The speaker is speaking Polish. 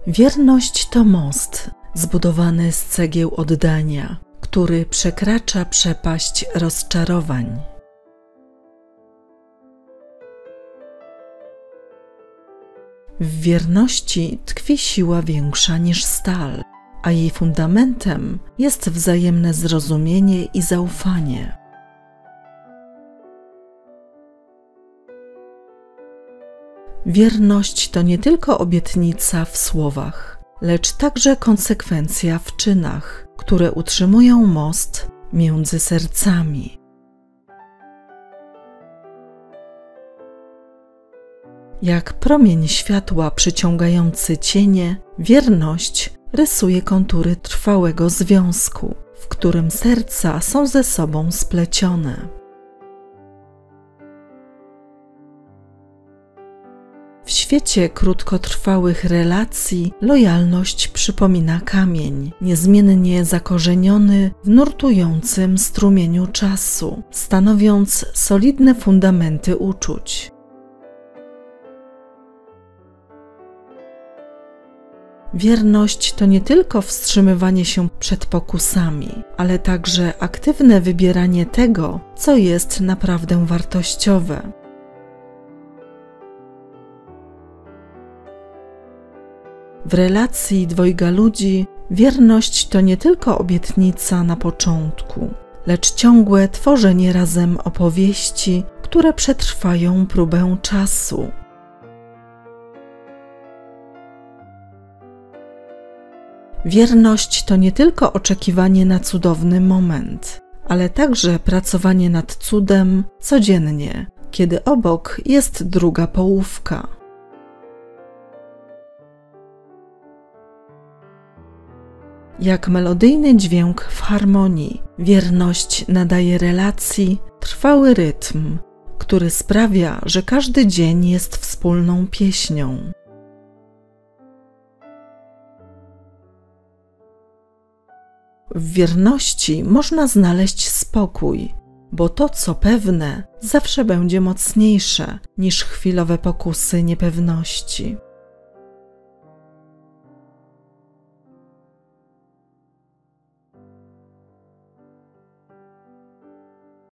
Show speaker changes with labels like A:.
A: Wierność to most zbudowany z cegieł oddania, który przekracza przepaść rozczarowań. W wierności tkwi siła większa niż stal, a jej fundamentem jest wzajemne zrozumienie i zaufanie. Wierność to nie tylko obietnica w słowach, lecz także konsekwencja w czynach, które utrzymują most między sercami. Jak promień światła przyciągający cienie, wierność rysuje kontury trwałego związku, w którym serca są ze sobą splecione. W świecie krótkotrwałych relacji lojalność przypomina kamień, niezmiennie zakorzeniony w nurtującym strumieniu czasu, stanowiąc solidne fundamenty uczuć. Wierność to nie tylko wstrzymywanie się przed pokusami, ale także aktywne wybieranie tego, co jest naprawdę wartościowe. W relacji dwojga ludzi wierność to nie tylko obietnica na początku, lecz ciągłe tworzenie razem opowieści, które przetrwają próbę czasu. Wierność to nie tylko oczekiwanie na cudowny moment, ale także pracowanie nad cudem codziennie, kiedy obok jest druga połówka. Jak melodyjny dźwięk w harmonii, wierność nadaje relacji trwały rytm, który sprawia, że każdy dzień jest wspólną pieśnią. W wierności można znaleźć spokój, bo to, co pewne, zawsze będzie mocniejsze niż chwilowe pokusy niepewności.